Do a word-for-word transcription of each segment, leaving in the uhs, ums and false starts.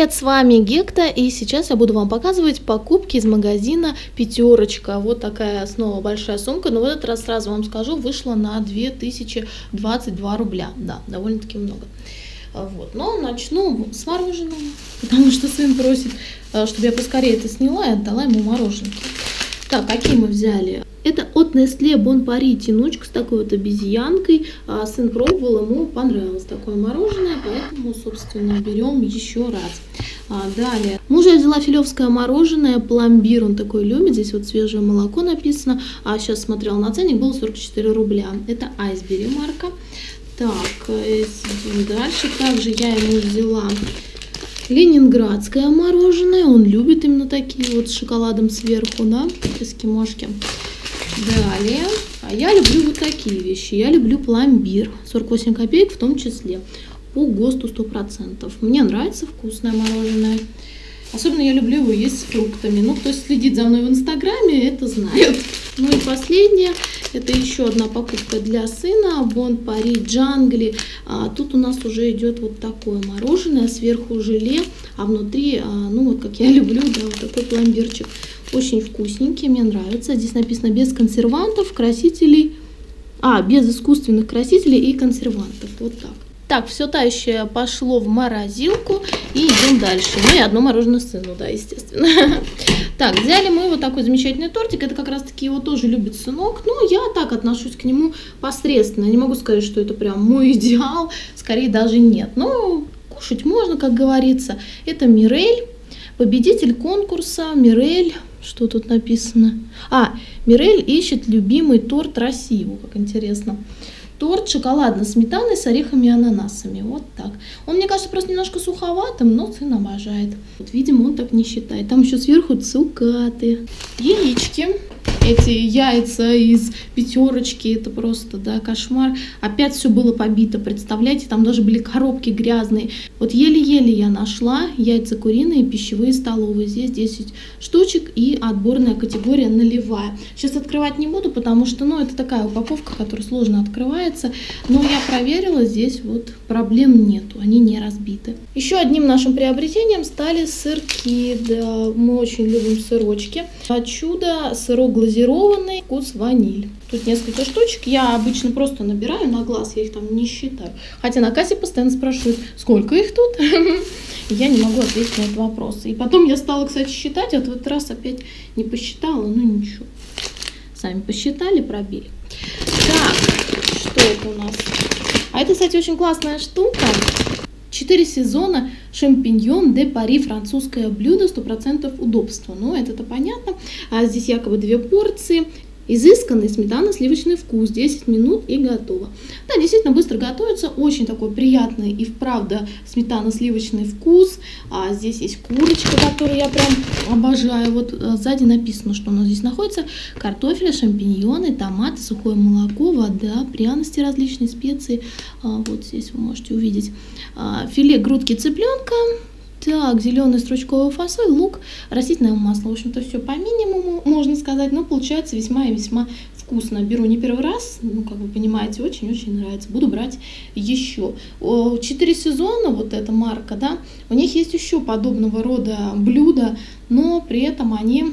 Привет, с вами Гекта, и сейчас я буду вам показывать покупки из магазина Пятерочка. Вот такая снова большая сумка, но в этот раз сразу вам скажу, вышла на две тысячи двадцать два рубля. Да, довольно-таки много. Вот. Но начну с мороженого, потому что сын просит, чтобы я поскорее это сняла и отдала ему мороженки. Так, какие мы взяли? Это от Nestlé Bon Paris тянучка с такой вот обезьянкой. А, сын пробовал, ему понравилось такое мороженое, поэтому, собственно, берем еще раз. А, далее. Мужа я взяла филевское мороженое, пломбир, он такой любит, здесь вот свежее молоко написано. А сейчас смотрела на ценник, было сорок четыре рубля. Это Айсбери марка. Так, идем дальше. Также я ему взяла ленинградское мороженое, он любит именно такие вот с шоколадом сверху, да, эскимошки. Далее, а я люблю вот такие вещи, я люблю пломбир, сорок восемь копеек в том числе, по ГОСТу сто процентов. Мне нравится вкусное мороженое, особенно я люблю его есть с фруктами, ну, кто следит за мной в инстаграме, это знает. Ну и последнее, это еще одна покупка для сына, Bon Paris Джангли. А, тут у нас уже идет вот такое мороженое, сверху желе, а внутри, а, ну вот как я люблю, да, вот такой пломбирчик. Очень вкусненький, мне нравится. Здесь написано без консервантов, красителей, а, без искусственных красителей и консервантов, вот так. Так, все тающее пошло в морозилку и идем дальше. Ну и одно мороженое сыну, да, естественно. Так, взяли мы вот такой замечательный тортик. Это как раз таки его тоже любит сынок. Но я так отношусь к нему посредственно. Не могу сказать, что это прям мой идеал. Скорее даже нет. Но кушать можно, как говорится. Это Мирель. Победитель конкурса Мирель. Что тут написано? А, Мирель ищет любимый торт России. Как интересно. Торт шоколадно-сметанный с орехами и ананасами. Вот так. Он, мне кажется, просто немножко суховатым, но сын обожает. Вот, видимо, он так не считает. Там еще сверху цукаты. Яички. Эти яйца из Пятерочки, это просто, да, кошмар. Опять все было побито, представляете, там даже были коробки грязные. Вот еле-еле я нашла яйца куриные, пищевые, столовые. Здесь десять штучек и отборная категория нулевая. Сейчас открывать не буду, потому что, ну, это такая упаковка, которая сложно открывается. Но я проверила, здесь вот проблем нету, они не разбиты. Еще одним нашим приобретением стали сырки. Да, мы очень любим сырочки. Чудо, сырок глазированный, вкус ваниль. Тут несколько штучек. Я обычно просто набираю на глаз, я их там не считаю. Хотя на кассе постоянно спрашивают, сколько их тут? Я не могу ответить на этот вопрос. И потом я стала, кстати, считать, а в этот раз опять не посчитала, ну ничего. Сами посчитали, пробили. Так, что это у нас? А это, кстати, очень классная штука. Четыре сезона шампиньон де Пари, французское блюдо, сто процентов удобства. Ну, это-то понятно. А здесь якобы две порции. Изысканный сметано-сливочный вкус, десять минут и готово. Да, действительно быстро готовится, очень такой приятный и вправду сметано-сливочный вкус. А здесь есть курочка, которую я прям обожаю. Вот сзади написано, что у нас здесь находится: картофель, шампиньоны, томаты, сухое молоко, вода, пряности различные, специи. А, вот здесь вы можете увидеть. А, филе грудки цыпленка. Так, зеленый стручковый фасоль, лук, растительное масло. В общем-то, все по минимуму, можно сказать, но получается весьма и весьма вкусно. Беру не первый раз, ну, как вы понимаете, очень-очень нравится. Буду брать еще. Четыре сезона, вот эта марка, да, у них есть еще подобного рода блюда, но при этом они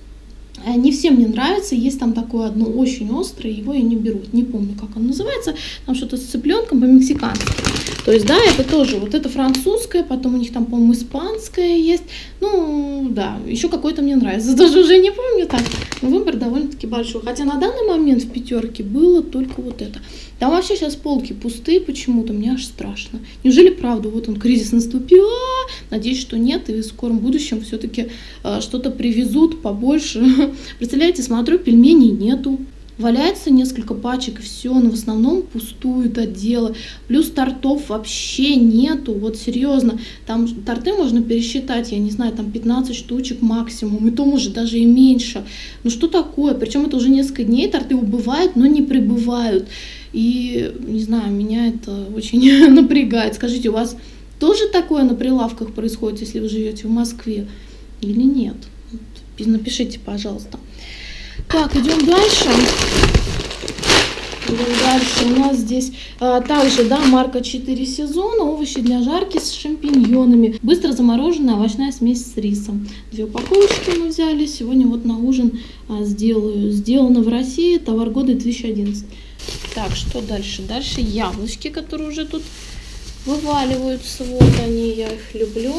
не всем мне нравятся. Есть там такое одно очень острое, его я не беру. Не помню, как оно называется. Там что-то с цыпленком по-мексикански. То есть, да, это тоже, вот это французское, потом у них там, по-моему, испанское есть. Ну, да, еще какое-то мне нравится. Даже уже не помню так. Но выбор довольно-таки большой. Хотя на данный момент в Пятерке было только вот это. Там вообще сейчас полки пустые почему-то, мне аж страшно. Неужели правда, вот он, кризис наступил? А-а-а! Надеюсь, что нет, и в скором будущем все-таки а, что-то привезут побольше. Представляете, смотрю, пельменей нету. Валяется несколько пачек и все, но в основном пустуют отделы. Плюс тортов вообще нету, вот серьезно. Там торты можно пересчитать, я не знаю, там пятнадцать штучек максимум, и то может даже и меньше. Ну что такое? Причем это уже несколько дней, торты убывают, но не прибывают. И, не знаю, меня это очень напрягает. Скажите, у вас тоже такое на прилавках происходит, если вы живете в Москве или нет? Напишите, пожалуйста. Так, идем дальше. Дальше у нас здесь а, также, да, марка четыре сезона, овощи для жарки с шампиньонами, быстро замороженная овощная смесь с рисом. Две упаковочки мы взяли, сегодня вот на ужин а, сделаю. Сделано в России, товар года две тысячи одиннадцатый. Так, что дальше? Дальше яблочки, которые уже тут вываливаются, вот они, я их люблю.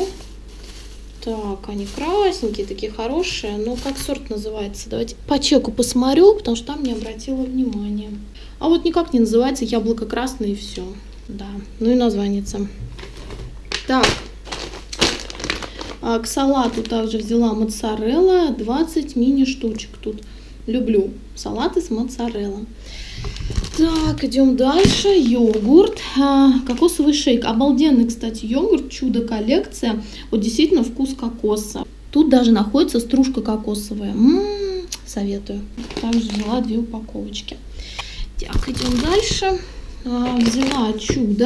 Так, они красненькие, такие хорошие, но как сорт называется? Давайте по чеку посмотрю, потому что там не обратила внимания. А вот никак не называется, яблоко красное и все. Да, ну и названица. Так, а к салату также взяла моцарелла, двадцать мини-штучек тут. Люблю салаты с моцареллой. Так, идем дальше. Йогурт, а, кокосовый шейк. Обалденный, кстати, йогурт, чудо-коллекция. Вот действительно вкус кокоса. Тут даже находится стружка кокосовая. М-м-м, советую. Также взяла две упаковочки. Так, идем дальше. А, взяла чудо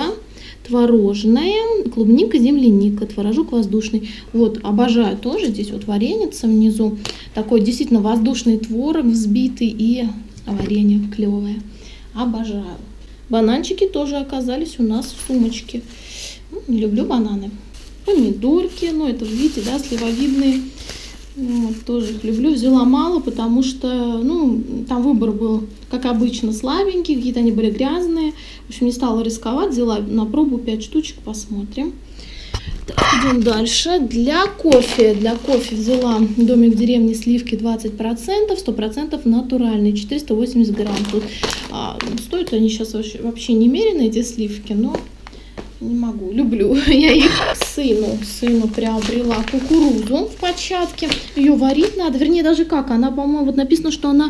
творожное, клубника, земляника, творожок воздушный. Вот, обожаю тоже. Здесь вот вареница внизу. Такой действительно воздушный творог взбитый и варенье клевое. Обожаю. Бананчики тоже оказались у нас в сумочке. Люблю бананы. Помидорки, ну это видите, да, сливовидные. Вот, тоже их люблю. Взяла мало, потому что, ну, там выбор был, как обычно, слабенький, какие-то они были грязные. В общем, не стала рисковать, взяла на пробу пять штучек, посмотрим. Так, идем дальше. Для кофе, для кофе взяла домик в деревне сливки двадцать процентов, сто процентов натуральные, четыреста восемьдесят грамм. Тут а, стоят они сейчас вообще, вообще немерено, эти сливки, но не могу, люблю. Я их сыну, сыну приобрела кукурузу в початке. Ее варить надо, вернее даже как, она, по-моему, вот написано, что она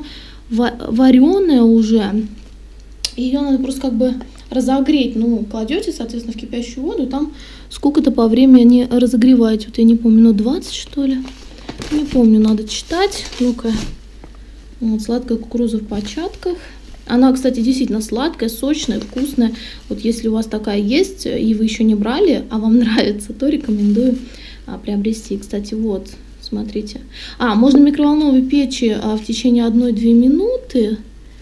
вареная уже. Ее надо просто как бы разогреть, ну, кладете, соответственно, в кипящую воду, там сколько-то по времени разогреваете. Вот я не помню, минут двадцать, что ли? Не помню, надо читать. Ну-ка. Вот, сладкая кукуруза в початках. Она, кстати, действительно сладкая, сочная, вкусная. Вот если у вас такая есть, и вы еще не брали, а вам нравится, то рекомендую а, приобрести. Кстати, вот, смотрите. А, можно в микроволновой печи а, в течение одной-две минуты.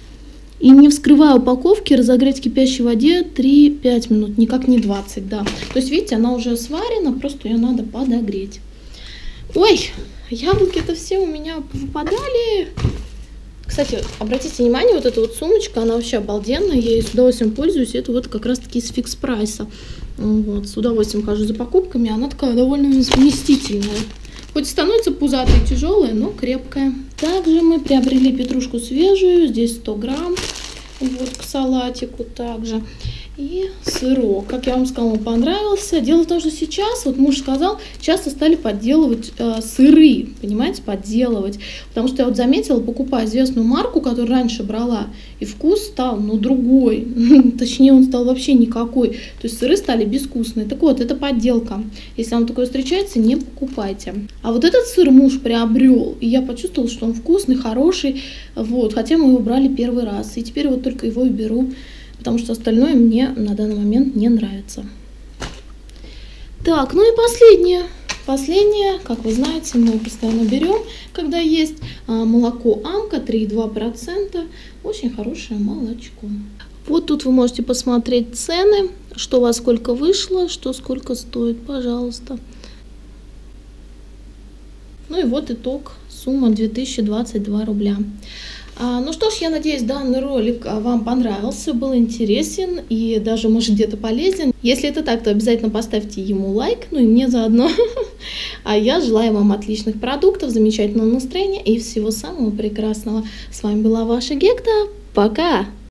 И не вскрывая упаковки, разогреть в кипящей воде три-пять минут, никак не двадцать, да. То есть, видите, она уже сварена, просто ее надо подогреть. Ой, яблоки-то все у меня выпадали. Кстати, обратите внимание, вот эта вот сумочка, она вообще обалденная, я ей с удовольствием пользуюсь. Это вот как раз-таки из фикс прайса. Вот, с удовольствием хожу за покупками, она такая довольно вместительная. Хоть становится пузатая и тяжелая, но крепкая. Также мы приобрели петрушку свежую, здесь сто грамм, вот к салатику также. И сырок, как я вам сказала, он понравился. Дело в том, что сейчас, вот муж сказал, часто стали подделывать э, сыры, понимаете, подделывать. Потому что я вот заметила, покупая известную марку, которую раньше брала, и вкус стал, ну, другой. Точнее, он стал вообще никакой. То есть сыры стали безвкусные. Так вот, это подделка. Если вам такое встречается, не покупайте. А вот этот сыр муж приобрел, и я почувствовала, что он вкусный, хороший. Вот, хотя мы его брали первый раз. И теперь вот только его и беру. Потому что остальное мне на данный момент не нравится. Так, ну и последнее. Последнее, как вы знаете, мы постоянно берем, когда есть молоко Амка, три и два процента. Очень хорошее молочко. Вот тут вы можете посмотреть цены, что во сколько вышло, что сколько стоит, пожалуйста. Ну и вот итог, сумма две тысячи двадцать два рубля. А, ну что ж, я надеюсь, данный ролик вам понравился, был интересен и даже, может, где-то полезен. Если это так, то обязательно поставьте ему лайк, ну и мне заодно. А я желаю вам отличных продуктов, замечательного настроения и всего самого прекрасного. С вами была ваша Гекта. Пока!